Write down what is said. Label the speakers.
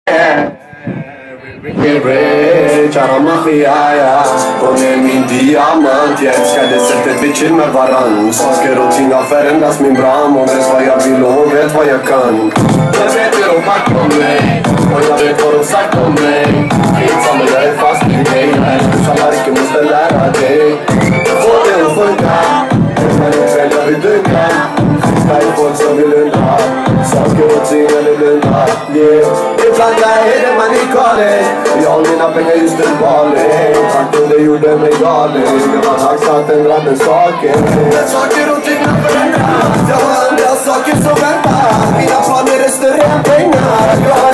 Speaker 1: Kära mafia, hon är min diamant. Jag älskar det sättet vi chill med varann. Saker och ting har förändrats min bram. Hon vet vad jag vill och hon vet vad jag kan. Jag vet hur de backt om mig och jag vet vad de sagt om mig. Skitsamma, jag är fast i dig. Jag älskar marken, måste lära dig. Få det att funka, men ikväll jag vill dunka. Här är folk som vill undra, saker och ting är blunda. Ibland är det man är galen. Jag har mina pengar just en valen. Takten det gjorde mig galen. Det var dags att ändra den saken. Men saker och ting har förändrat. Jag har andra saker som väntar. Mina planer är större än pengar.